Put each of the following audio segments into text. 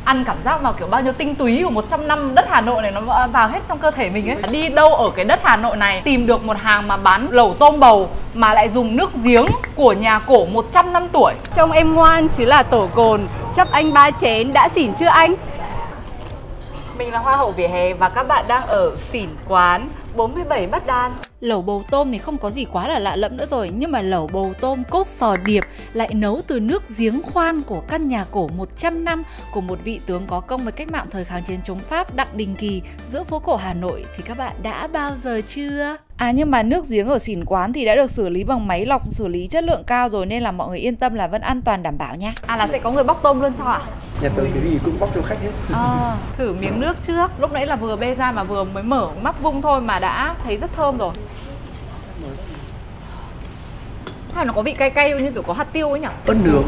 Ăn cảm giác vào kiểu bao nhiêu tinh túy của 100 năm đất Hà Nội này nó vào hết trong cơ thể mình ấy. Đi đâu ở cái đất Hà Nội này tìm được một hàng mà bán lẩu tôm bầu mà lại dùng nước giếng của nhà cổ 100 năm tuổi. Trông em ngoan chứ là tổ cồn. Chấp anh 3 chén đã xỉn chưa anh? Mình là Hoa hậu vỉa hè và các bạn đang ở xỉn quán 47 Bát Đan. Lẩu bầu tôm thì không có gì quá là lạ lẫm nữa rồi. Nhưng mà lẩu bầu tôm cốt sò điệp lại nấu từ nước giếng khoan của căn nhà cổ 100 năm của một vị tướng có công với cách mạng thời kháng chiến chống Pháp, Đặng Đình Kỳ, giữa phố cổ Hà Nội thì các bạn đã bao giờ chưa? À nhưng mà nước giếng ở xỉn quán thì đã được xử lý bằng máy lọc xử lý chất lượng cao rồi, nên là mọi người yên tâm là vẫn an toàn đảm bảo nha. À là sẽ có người bóc tôm luôn cho ạ? Nhà tớ cái gì cũng bóc cho khách hết. Thử miếng nước trước. Lúc nãy là vừa bê ra mà vừa mới mở mắt vung thôi mà đã thấy rất thơm rồi. Hay nó có vị cay cay như kiểu có hạt tiêu ấy nhỉ? Ớt nướng.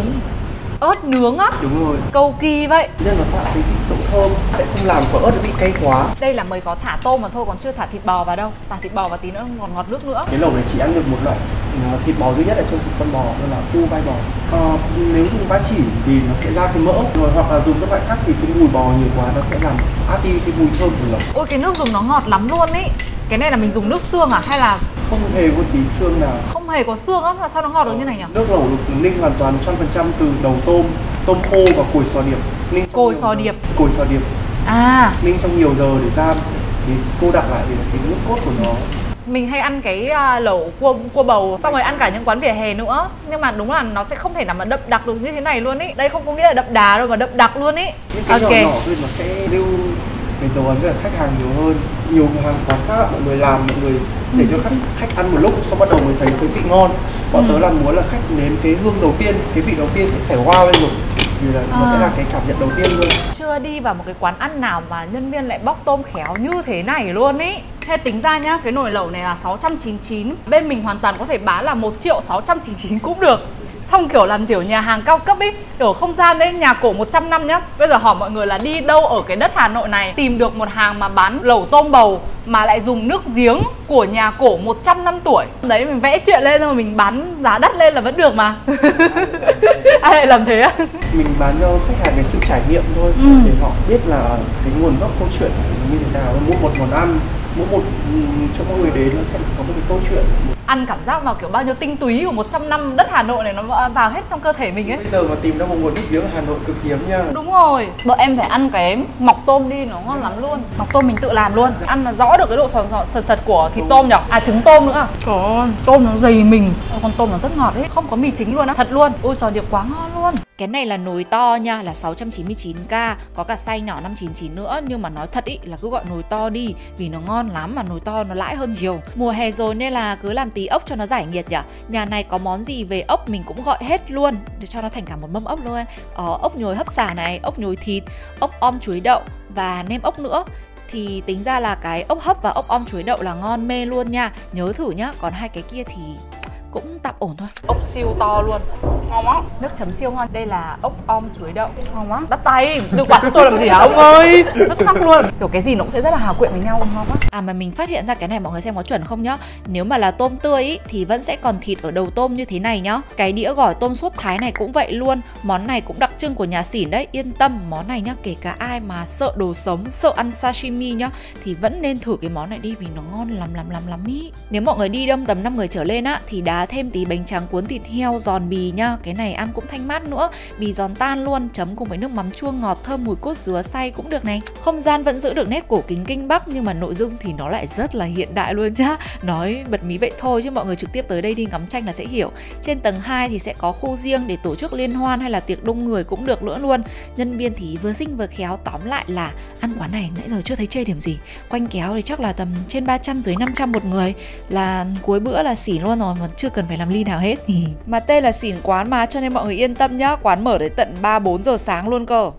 Ớt nướng á? Đúng rồi. Cầu kỳ vậy. Nên nó tạo cái vị độ thơm, sẽ không làm quả ớt bị cay quá. Đây là mới có thả tôm mà thôi, còn chưa thả thịt bò vào đâu. Thả thịt bò và tí nữa ngọt ngọt nước nữa. Cái lẩu này chỉ ăn được một loại thịt bò duy nhất ở trong thịt con bò, đó là cu vai bò. Nếu dùng ba chỉ thì nó sẽ ra cái mỡ, rồi hoặc là dùng các loại khác thì cái mùi bò nhiều quá nó sẽ làm át đi cái mùi thơm của lẩu. Ôi cái nước dùng nó ngọt lắm luôn ý. Cái này là mình dùng nước xương à hay là không hề có tí xương nào? Không hề có xương á, mà sao nó ngọt được như này nhỉ? Nước lẩu được ninh hoàn toàn 100% từ đầu tôm, tôm khô và cồi sò điệp. Cồi sò điệp. Cồi sò điệp. À. Ninh trong nhiều giờ để ra thì cô đặc lại thì cái nước cốt của nó. Mình hay ăn cái lẩu cua bầu, xong rồi ăn cả những quán vỉa hè nữa. Nhưng mà đúng là nó sẽ không thể nào mà đậm đặc được như thế này luôn ý. Đây không có nghĩa là đậm đà đâu mà đậm đặc luôn ý. Những cái nhỏ nhỏ thôi nó sẽ lưu cái dấu ấn với khách hàng nhiều hơn. Nhiều hàng quán khác mọi người làm, mọi người để cho khách ăn một lúc xong bắt đầu mới thấy cái vị ngon. Bọn tớ là muốn là khách nếm cái hương đầu tiên, cái vị đầu tiên sẽ phải wow lên rồi. Vì là nó sẽ là cái cảm nhận đầu tiên luôn. Chưa đi vào một cái quán ăn nào mà nhân viên lại bóc tôm khéo như thế này luôn ý. Thế tính ra nhá, cái nồi lẩu này là 699. Bên mình hoàn toàn có thể bán là 1.699.000 cũng được. Không kiểu làm kiểu nhà hàng cao cấp ý, kiểu không gian đấy, nhà cổ 100 năm nhá. Bây giờ hỏi mọi người là đi đâu ở cái đất Hà Nội này tìm được một hàng mà bán lẩu tôm bầu mà lại dùng nước giếng của nhà cổ 100 năm tuổi. Đấy mình vẽ chuyện lên rồi mình bán giá đắt lên là vẫn được mà. Ai lại làm thế á? Mình bán cho khách hàng cái sự trải nghiệm thôi, để họ biết là cái nguồn gốc câu chuyện như thế nào. Mỗi một món ăn, mỗi một cho mọi người đến nó sẽ có một cái câu chuyện. Ăn cảm giác vào kiểu bao nhiêu tinh túy của 100 năm đất Hà Nội này nó vào hết trong cơ thể mình ấy. Bây giờ mà tìm ra một nguồn nước giếng ở Hà Nội cực hiếm nha. Đúng rồi. Bọn em phải ăn cái mọc tôm đi, nó ngon lắm luôn. Mọc tôm mình tự làm luôn. Ăn là rõ được cái độ sật sật của thịt tôm nhỉ? À trứng tôm nữa à? Trời ơi, tôm nó dày mình. Con tôm nó rất ngọt ấy, không có mì chính luôn á. Thật luôn. Ôi giò điệp quá ngon luôn. Cái này là nồi to nha, là 699k, có cả size nhỏ 599 nữa. Nhưng mà nói thật ý là cứ gọi nồi to đi, vì nó ngon lắm mà nồi to nó lãi hơn nhiều. Mùa hè rồi nên là cứ làm tí ốc cho nó giải nhiệt nhỉ. Nhà này có món gì về ốc mình cũng gọi hết luôn, để cho nó thành cả một mâm ốc luôn. Ốc nhồi hấp xả này, ốc nhồi thịt, ốc om chuối đậu và nêm ốc nữa. Thì tính ra là cái ốc hấp và ốc om chuối đậu là ngon mê luôn nha. Nhớ thử nhá, còn hai cái kia thì cũng tạm ổn thôi. Ốc siêu to luôn, ngon quá. Nước chấm siêu ngon. Đây là ốc om chuối đậu, ngon quá. Bắt tay, tự quả cho tôi làm gì hả ông ơi? Rất sắc luôn. Kiểu cái gì nó cũng sẽ rất là hòa quyện với nhau, ngon quá. À mà mình phát hiện ra cái này mọi người xem có chuẩn không nhá. Nếu mà là tôm tươi ý, thì vẫn sẽ còn thịt ở đầu tôm như thế này nhá. Cái đĩa gỏi tôm sốt Thái này cũng vậy luôn. Món này cũng đặc trưng của nhà xỉn đấy. Yên tâm, món này nhá, kể cả ai mà sợ đồ sống, sợ ăn sashimi nhá, thì vẫn nên thử cái món này đi vì nó ngon lắm ý. Nếu mọi người đi đông tầm 5 người trở lên á thì đá thêm tí bánh tráng cuốn thịt heo giòn bì nhá. Cái này ăn cũng thanh mát nữa, bì giòn tan luôn, chấm cùng với nước mắm chua ngọt thơm mùi cốt dứa xay cũng được này. Không gian vẫn giữ được nét cổ kính Kinh Bắc nhưng mà nội dung thì nó lại rất là hiện đại luôn nhá. Nói bật mí vậy thôi chứ mọi người trực tiếp tới đây đi ngắm tranh là sẽ hiểu. Trên tầng 2 thì sẽ có khu riêng để tổ chức liên hoan hay là tiệc đông người cũng được nữa luôn. Nhân viên thì vừa xinh vừa khéo, tóm lại là ăn quán này nãy giờ chưa thấy chê điểm gì. Quanh kéo thì chắc là tầm trên 300 dưới 500 một người, là cuối bữa là xỉn luôn rồi mà chưa cần phải làm ly nào hết. Mà tên là xỉn quán mà, cho nên mọi người yên tâm nhá, quán mở đến tận 3-4 giờ sáng luôn cơ.